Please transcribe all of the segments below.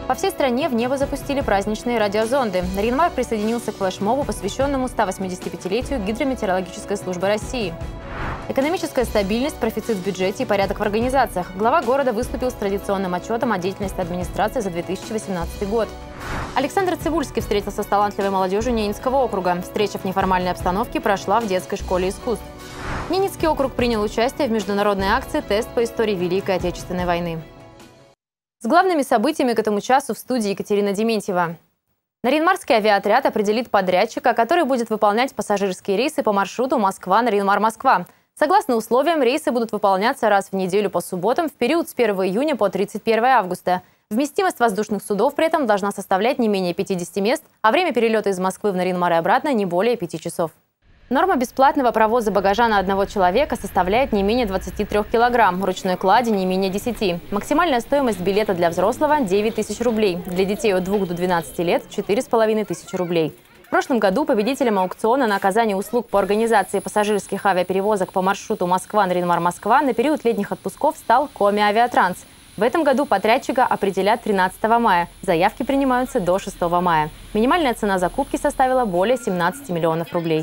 По всей стране в небо запустили праздничные радиозонды. Нарьян-Мар присоединился к флешмобу, посвященному 185-летию Гидрометеорологической службы России. Экономическая стабильность, профицит в бюджете и порядок в организациях. Глава города выступил с традиционным отчетом о деятельности администрации за 2018 год. Александр Цибульский встретился с талантливой молодежью Ненецкого округа. Встреча в неформальной обстановке прошла в детской школе искусств. Ненецкий округ принял участие в международной акции «Тест по истории Великой Отечественной войны». С главными событиями к этому часу в студии Екатерина Дементьева. Нарьян-Марский авиаотряд определит подрядчика, который будет выполнять пассажирские рейсы по маршруту Москва-Нарьян-Мар-Москва. Согласно условиям, рейсы будут выполняться раз в неделю по субботам в период с 1 июня по 31 августа. Вместимость воздушных судов при этом должна составлять не менее 50 мест, а время перелета из Москвы в Нарьян-Мар и обратно не более 5 часов. Норма бесплатного провоза багажа на одного человека составляет не менее 23 килограмм, ручной клади не менее 10. Максимальная стоимость билета для взрослого – 9 тысяч рублей, для детей от 2 до 12 лет – 4,5 тысячи рублей. В прошлом году победителем аукциона на оказание услуг по организации пассажирских авиаперевозок по маршруту Москва-Нарьян-Мар-Москва на период летних отпусков стал Коми Авиатранс. В этом году подрядчика определят 13 мая. Заявки принимаются до 6 мая. Минимальная цена закупки составила более 17 миллионов рублей.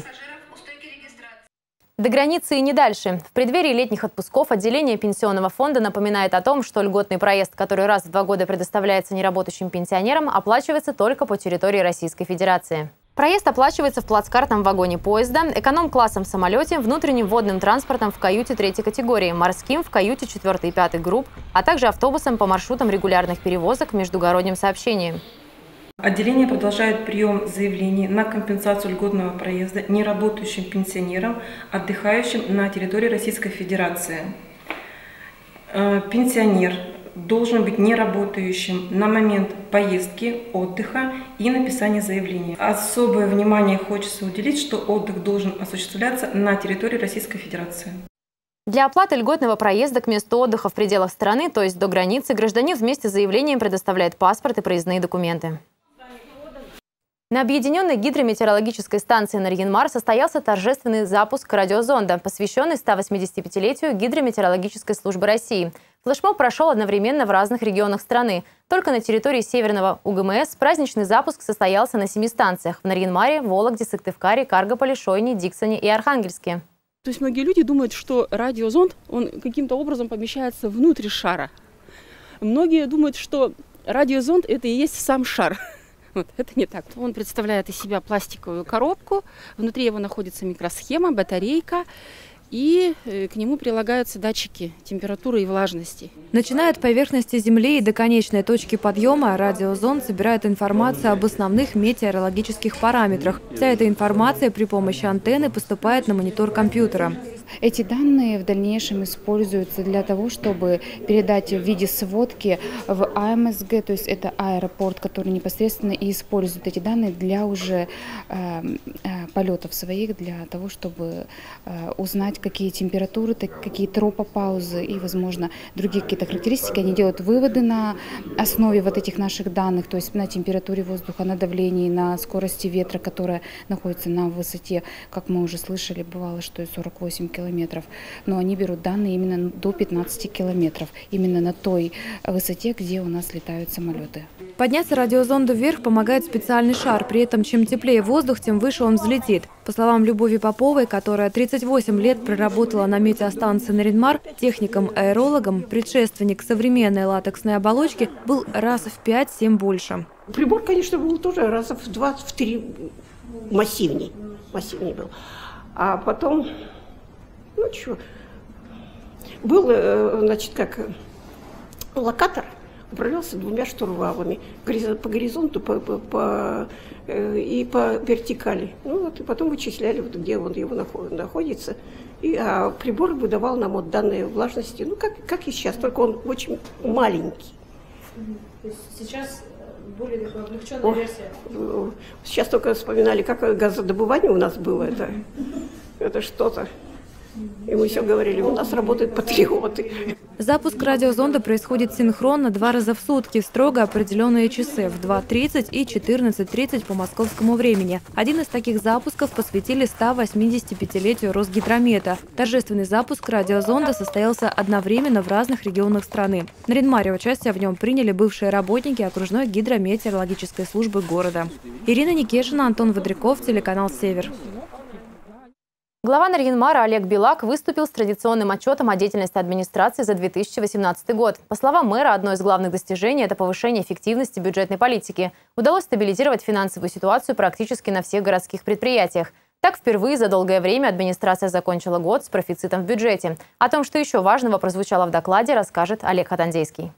До границы и не дальше. В преддверии летних отпусков отделение Пенсионного фонда напоминает о том, что льготный проезд, который раз в 2 года предоставляется неработающим пенсионерам, оплачивается только по территории Российской Федерации. Проезд оплачивается в плацкартном вагоне поезда, эконом-классом в самолете, внутренним водным транспортом в каюте 3-й категории, морским в каюте 4 и 5 групп, а также автобусом по маршрутам регулярных перевозок в междугороднем сообщении. Отделение продолжает прием заявлений на компенсацию льготного проезда неработающим пенсионерам, отдыхающим на территории Российской Федерации. Пенсионер должен быть неработающим на момент поездки, отдыха и написания заявления. Особое внимание хочется уделить, что отдых должен осуществляться на территории Российской Федерации. Для оплаты льготного проезда к месту отдыха в пределах страны, то есть до границы, гражданин вместе с заявлением предоставляет паспорт и проездные документы. На объединенной гидрометеорологической станции Нарьян-Мар состоялся торжественный запуск радиозонда, посвященный 185-летию Гидрометеорологической службы России. Флешмоб прошел одновременно в разных регионах страны. Только на территории Северного УГМС праздничный запуск состоялся на 7 станциях – в Нарьян-Маре, Вологде, Сыктывкаре, Каргополе, Шойне, Диксоне и Архангельске. То есть многие люди думают, что радиозонд он каким-то образом помещается внутрь шара. Многие думают, что радиозонд – это и есть сам шар. Вот, это не так. Он представляет из себя пластиковую коробку, внутри его находится микросхема, батарейка, и к нему прилагаются датчики температуры и влажности. Начиная от поверхности Земли и до конечной точки подъема, радиозонд собирает информацию об основных метеорологических параметрах. Вся эта информация при помощи антенны поступает на монитор компьютера. Эти данные в дальнейшем используются для того, чтобы передать в виде сводки в АМСГ, то есть это аэропорт, который непосредственно и использует эти данные для уже полетов своих, для того, чтобы узнать, какие температуры, какие тропопаузы и, возможно, другие какие-то характеристики. Они делают выводы на основе вот этих наших данных, то есть на температуре воздуха, на давлении, на скорости ветра, которая находится на высоте, как мы уже слышали, бывало, что и 48 километров. Но они берут данные именно до 15 километров, именно на той высоте, где у нас летают самолеты. Подняться радиозонду вверх помогает специальный шар. При этом, чем теплее воздух, тем выше он взлетит. По словам Любови Поповой, которая 38 лет проработала на метеостанции Нарьян-Мар, техником-аэрологом, предшественник современной латексной оболочки был раз в 5-7 больше. Прибор, конечно, был тоже раза в 2-3 массивней был. А потом, ну что, был, значит, как локатор, управлялся 2 штурвалами по горизонту и по вертикали. Ну вот, и потом вычисляли, вот, где он его находится. А прибор выдавал нам вот данные влажности, ну как и сейчас, только он очень маленький. То есть сейчас более такая облегченная версия? Сейчас только вспоминали, как газодобывание у нас было. Это что-то. И мы все говорили, у нас работают патриоты. Запуск радиозонда происходит синхронно 2 раза в сутки, строго определенные часы в 2:30 и 14:30 по московскому времени. Один из таких запусков посвятили 185-летию Росгидромета. Торжественный запуск радиозонда состоялся одновременно в разных регионах страны. На Ринмаре участие в нем приняли бывшие работники окружной гидрометеорологической службы города. Ирина Никешина, Антон Водряков, телеканал «Север». Глава Нарьян-Мара Олег Билак выступил с традиционным отчетом о деятельности администрации за 2018 год. По словам мэра, одно из главных достижений – это повышение эффективности бюджетной политики. Удалось стабилизировать финансовую ситуацию практически на всех городских предприятиях. Так, впервые за долгое время администрация закончила год с профицитом в бюджете. О том, что еще важного прозвучало в докладе, расскажет Олег Хатандейский.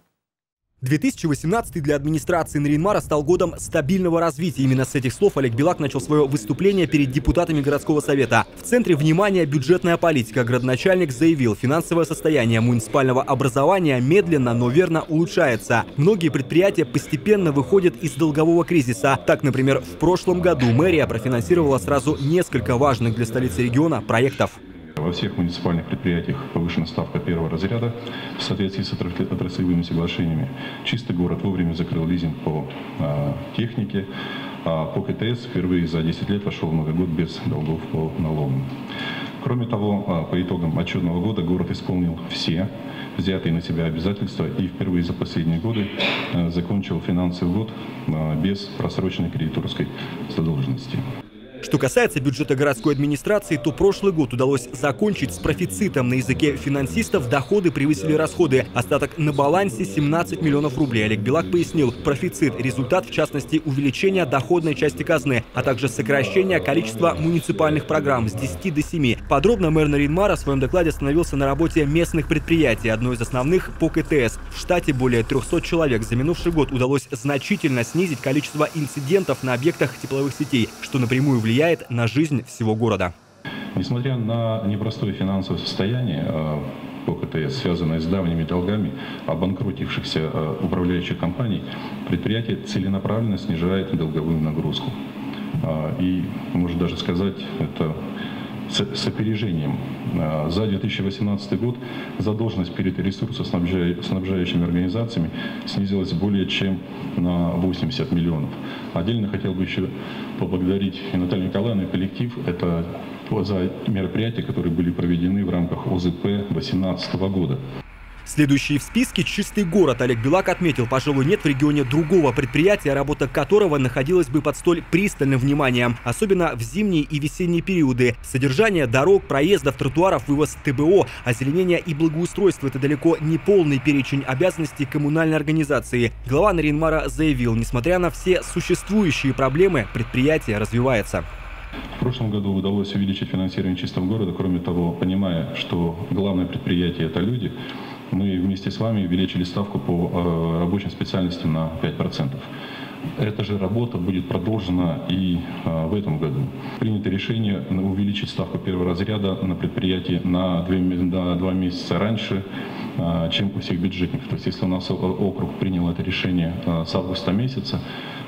2018 для администрации Нарьян-Мара стал годом стабильного развития. Именно с этих слов Олег Билак начал свое выступление перед депутатами городского совета. В центре внимания бюджетная политика. Градоначальник заявил, финансовое состояние муниципального образования медленно, но верно улучшается. Многие предприятия постепенно выходят из долгового кризиса. Так, например, в прошлом году мэрия профинансировала сразу несколько важных для столицы региона проектов. Во всех муниципальных предприятиях повышена ставка первого разряда в соответствии с отраслевыми соглашениями. Чистый город вовремя закрыл лизинг по технике, а по КТС впервые за 10 лет вошел в Новый год без долгов по налогам. Кроме того, по итогам отчетного года город исполнил все взятые на себя обязательства и впервые за последние годы закончил финансовый год без просроченной кредиторской задолженности. Что касается бюджета городской администрации, то прошлый год удалось закончить с профицитом. На языке финансистов доходы превысили расходы. Остаток на балансе 17 миллионов рублей. Олег Билак пояснил, профицит – результат, в частности, увеличения доходной части казны, а также сокращения количества муниципальных программ с 10 до 7. Подробно мэр Нарьян-Мара в своем докладе остановился на работе местных предприятий. Одно из основных – по КТС. В штате более 300 человек. За минувший год удалось значительно снизить количество инцидентов на объектах тепловых сетей, что напрямую влияет на жизнь всего города. Несмотря на непростое финансовое состояние по КТС, связанное с давними долгами обанкротившихся управляющих компаний, предприятие целенаправленно снижает долговую нагрузку. И, можно даже сказать, это с опережением. За 2018 год задолженность перед ресурсоснабжающими организациями снизилась более чем на 80 миллионов. Отдельно хотел бы еще поблагодарить и Наталью Николаевну, и коллектив. Это за мероприятия, которые были проведены в рамках ОЗП 2018 года. Следующий в списке «Чистый город». Олег Билак отметил, пожалуй, нет в регионе другого предприятия, работа которого находилась бы под столь пристальным вниманием, особенно в зимние и весенние периоды. Содержание дорог, проездов, тротуаров, вывоз ТБО, озеленение и благоустройство – это далеко не полный перечень обязанностей коммунальной организации. Глава Нарьян-Мара заявил, несмотря на все существующие проблемы, предприятие развивается. В прошлом году удалось увеличить финансирование чистого города. Кроме того, понимая, что главное предприятие – это люди, мы вместе с вами увеличили ставку по рабочим специальностям на 5%. Эта же работа будет продолжена и в этом году. Принято решение увеличить ставку первого разряда на предприятии на 2 месяца раньше, чем у всех бюджетников. То есть, если у нас округ принял это решение с августа месяца,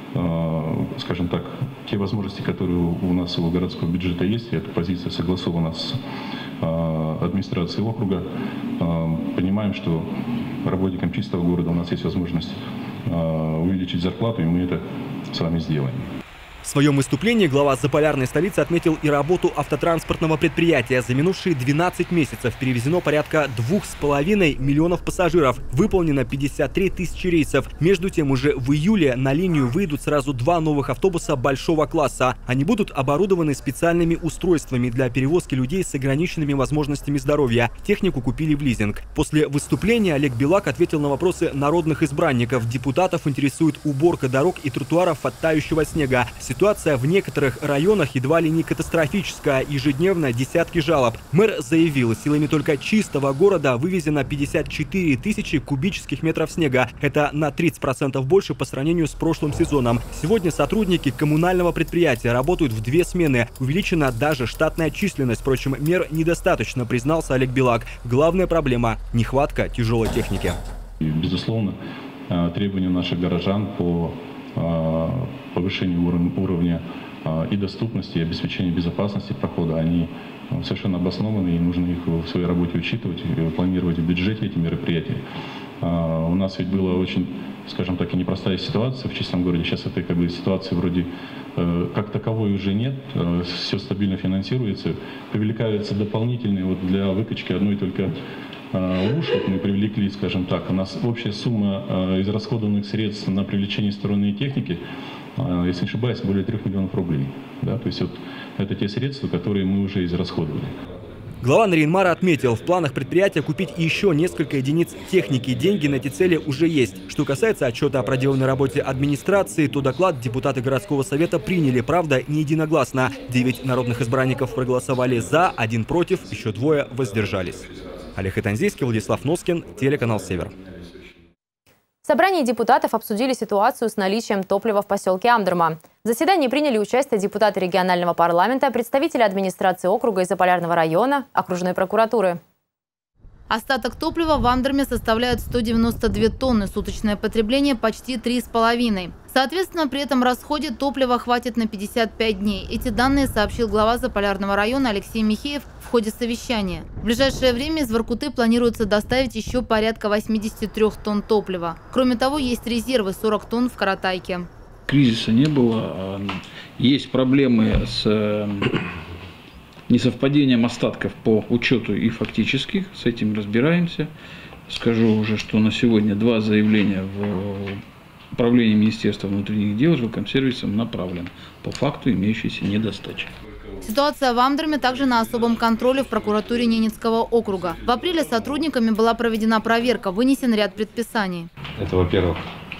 скажем так, те возможности, которые у нас у городского бюджета есть, и эта позиция согласована с администрацией округа, понимаем, что работникам чистого города у нас есть возможность увеличить зарплату, и мы это с вами сделаем. В своем выступлении глава заполярной столицы отметил и работу автотранспортного предприятия. За минувшие 12 месяцев перевезено порядка 2,5 миллионов пассажиров. Выполнено 53 тысячи рейсов. Между тем, уже в июле на линию выйдут сразу 2 новых автобуса большого класса. Они будут оборудованы специальными устройствами для перевозки людей с ограниченными возможностями здоровья. Технику купили в лизинг. После выступления Олег Билак ответил на вопросы народных избранников. Депутатов интересует уборка дорог и тротуаров от тающего снега. Ситуация в некоторых районах едва ли не катастрофическая. Ежедневно десятки жалоб. Мэр заявил, силами только чистого города вывезено 54 тысячи кубических метров снега. Это на 30% больше по сравнению с прошлым сезоном. Сегодня сотрудники коммунального предприятия работают в 2 смены. Увеличена даже штатная численность. Впрочем, мер недостаточно, признался Олег Билак. Главная проблема – нехватка тяжелой техники. Безусловно, требования наших горожан по повышению уровня и доступности, и обеспечения безопасности прохода, они совершенно обоснованы, и нужно их в своей работе учитывать, планировать в бюджете эти мероприятия. У нас ведь была очень, скажем так, и непростая ситуация в чистом городе. Сейчас этой ситуации вроде как таковой уже нет, все стабильно финансируется, привлекаются дополнительные для выкачки одной только луж. Мы привлекли, скажем так, у нас общая сумма израсходованных средств на привлечение сторонней техники, если не ошибаюсь, более 3 миллионов рублей. Да? То есть это те средства, которые мы уже израсходовали. Глава Нарьян-Мара отметил, в планах предприятия купить еще несколько единиц техники. Деньги на эти цели уже есть. Что касается отчета о проделанной работе администрации, то доклад депутаты городского совета приняли, правда, не единогласно. 9 народных избранников проголосовали за, 1 против, еще 2 воздержались. Олег Итанзейский, Владислав Носкин, телеканал «Север». В собрании депутатов обсудили ситуацию с наличием топлива в поселке Амдерма. В заседании приняли участие депутаты регионального парламента, представители администрации округа и Заполярного района, окружной прокуратуры. Остаток топлива в Амдерме составляет 192 тонны, суточное потребление почти 3,5. Соответственно, при этом расходе топлива хватит на 55 дней. Эти данные сообщил глава Заполярного района Алексей Михеев в ходе совещания. В ближайшее время из Воркуты планируется доставить еще порядка 83 тонн топлива. Кроме того, есть резервы 40 тонн в Каратайке. Кризиса не было. Есть проблемы с несовпадением остатков по учету и фактических. С этим разбираемся. Скажу уже, что на сегодня 2 заявления в управление Министерства внутренних дел жилкомсервисом направлено по факту имеющейся недостачи. Ситуация в Амдерме также на особом контроле в прокуратуре Ненецкого округа. В апреле сотрудниками была проведена проверка, вынесен ряд предписаний. Это, во-первых,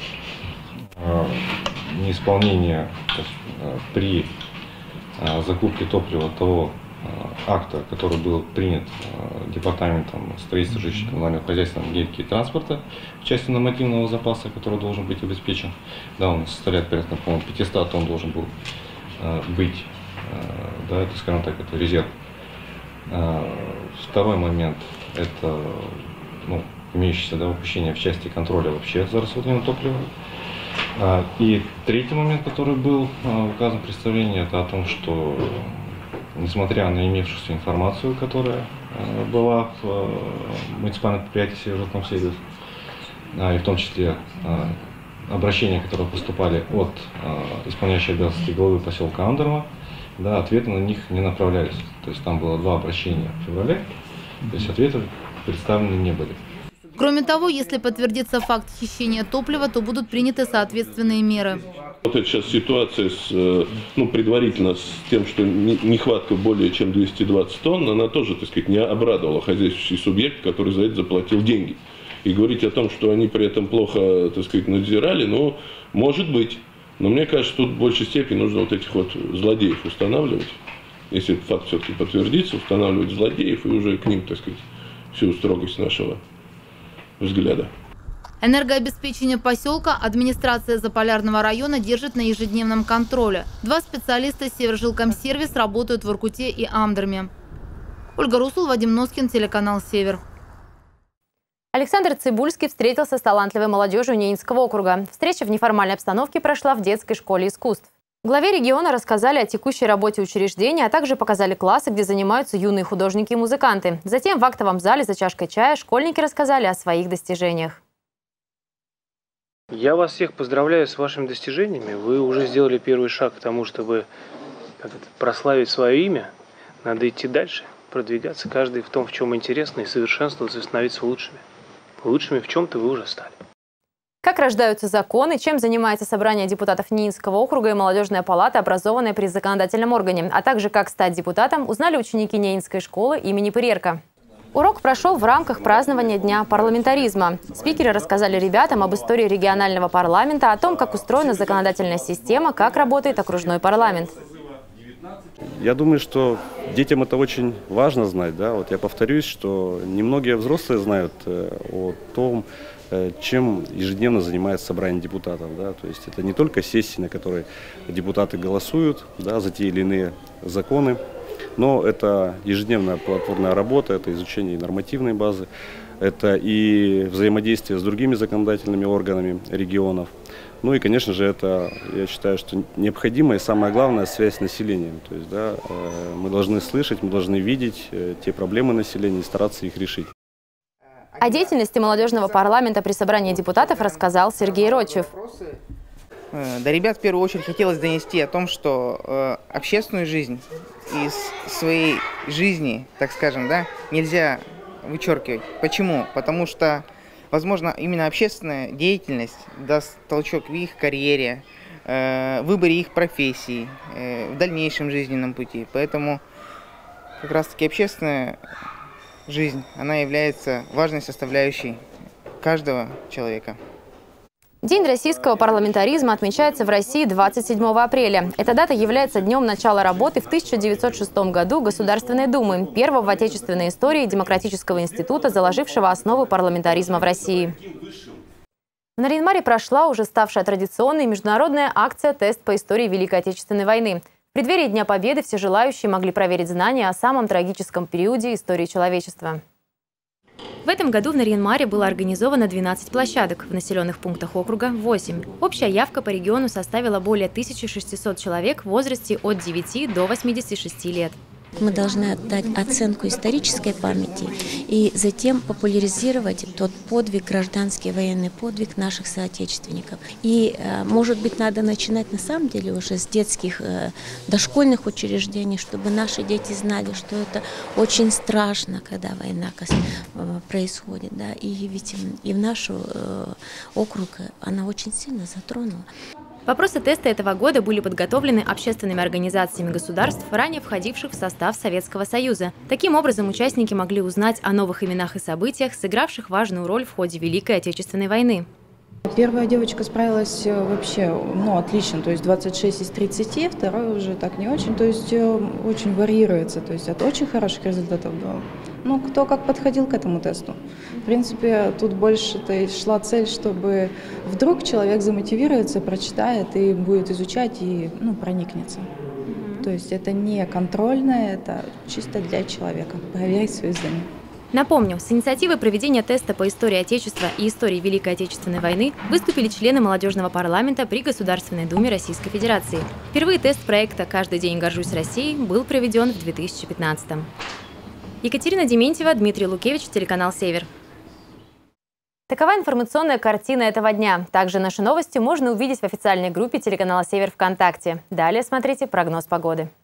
неисполнение при закупке топлива того акта, который был принят Департаментом строительства, жилищного, коммунального хозяйства, энергетики и транспорта в части нормативного запаса, который должен быть обеспечен. Да, он составляет порядка, по-моему, 500 тонн должен был быть. Да, это, скажем так, это резерв. Второй момент – это имеющееся упущение в части контроля вообще за расходованием топлива. И третий момент, который был указан в представлении, это о том, что несмотря на имевшуюся информацию, которая была в муниципальном предприятии «Северокомсервис», и в том числе обращения, которые поступали от исполняющей обязанности главы поселка Амдерма, да, ответы на них не направлялись. То есть там было 2 обращения в феврале, то есть ответы представлены не были. Кроме того, если подтвердится факт хищения топлива, то будут приняты соответственные меры. Вот эта сейчас ситуация предварительно с тем, что нехватка более чем 220 тонн, она тоже, так сказать, не обрадовала хозяйствующий субъект, который за это заплатил деньги. И говорить о том, что они при этом плохо, так сказать, надзирали, может быть. Но мне кажется, тут в большей степени нужно вот этих злодеев устанавливать. Если этот факт все-таки подтвердится, устанавливать злодеев и уже к ним, так сказать, всю строгость нашего взгляда. Энергообеспечение поселка администрация Заполярного района держит на ежедневном контроле. 2 специалиста Севержилкомсервис работают в Воркуте и Амдерме. Ольга Русул, Вадим Носкин, телеканал «Север». Александр Цибульский встретился с талантливой молодежью Ненецкого округа. Встреча в неформальной обстановке прошла в детской школе искусств. Главе региона рассказали о текущей работе учреждения, а также показали классы, где занимаются юные художники и музыканты. Затем в актовом зале за чашкой чая школьники рассказали о своих достижениях. Я вас всех поздравляю с вашими достижениями. Вы уже сделали первый шаг к тому, чтобы прославить свое имя. Надо идти дальше, продвигаться, каждый в том, в чем интересно, и совершенствоваться, и становиться лучшими. Лучшими в чем-то вы уже стали. Как рождаются законы, чем занимается собрание депутатов Ненецкого округа и молодежная палата, образованная при законодательном органе, а также как стать депутатом, узнали ученики Ненецкой школы имени Пырерко. Урок прошел в рамках празднования Дня парламентаризма. Спикеры рассказали ребятам об истории регионального парламента, о том, как устроена законодательная система, как работает окружной парламент. Я думаю, что детям это очень важно знать. Да? Вот я повторюсь, что немногие взрослые знают о том, чем ежедневно занимается собрание депутатов. Да? То есть это не только сессии, на которые депутаты голосуют, да, за те или иные законы, но это ежедневная плодотворная работа, это изучение нормативной базы, это и взаимодействие с другими законодательными органами регионов. Ну и, конечно же, это, я считаю, что необходимая и самое главное связь с населением. То есть, да, мы должны слышать, мы должны видеть те проблемы населения и стараться их решить. О деятельности молодежного парламента при собрании депутатов рассказал Сергей Рочев. До ребят в первую очередь хотелось донести о том, что общественную жизнь из своей жизни, так скажем, да, нельзя вычеркивать. Почему? Потому что, возможно, именно общественная деятельность даст толчок в их карьере, выборе их профессий, в дальнейшем жизненном пути. Поэтому как раз-таки общественная жизнь, она является важной составляющей каждого человека. День российского парламентаризма отмечается в России 27 апреля. Эта дата является днем начала работы в 1906 году Государственной Думы, первого в отечественной истории демократического института, заложившего основы парламентаризма в России. В Нарьян-Маре прошла уже ставшая традиционной международная акция «Тест по истории Великой Отечественной войны». В преддверии Дня Победы все желающие могли проверить знания о самом трагическом периоде истории человечества. В этом году в Нарьян-Маре было организовано 12 площадок, в населенных пунктах округа – 8. Общая явка по региону составила более 1600 человек в возрасте от 9 до 86 лет. Мы должны отдать оценку исторической памяти и затем популяризировать тот подвиг, гражданский военный подвиг наших соотечественников. И, может быть, надо начинать на самом деле уже с детских, дошкольных учреждений, чтобы наши дети знали, что это очень страшно, когда война происходит. Да? И ведь и в наш округ она очень сильно затронула. Вопросы теста этого года были подготовлены общественными организациями государств, ранее входивших в состав Советского Союза. Таким образом, участники могли узнать о новых именах и событиях, сыгравших важную роль в ходе Великой Отечественной войны. Первая девочка справилась вообще отлично, то есть 26 из 30, вторая уже так не очень, то есть очень варьируется, то есть от очень хороших результатов до... кто как подходил к этому тесту. В принципе, тут больше шла цель, чтобы вдруг человек замотивируется, прочитает и будет изучать и проникнется. То есть это не контрольное, это чисто для человека, проверить свои знания. Напомню, с инициативой проведения теста по истории Отечества и истории Великой Отечественной войны выступили члены молодежного парламента при Государственной Думе Российской Федерации. Впервые тест проекта «Каждый день горжусь Россией» был проведен в 2015-м. Екатерина Дементьева, Дмитрий Лукевич, телеканал «Север». Такова информационная картина этого дня. Также наши новости можно увидеть в официальной группе телеканала «Север» ВКонтакте. Далее смотрите прогноз погоды.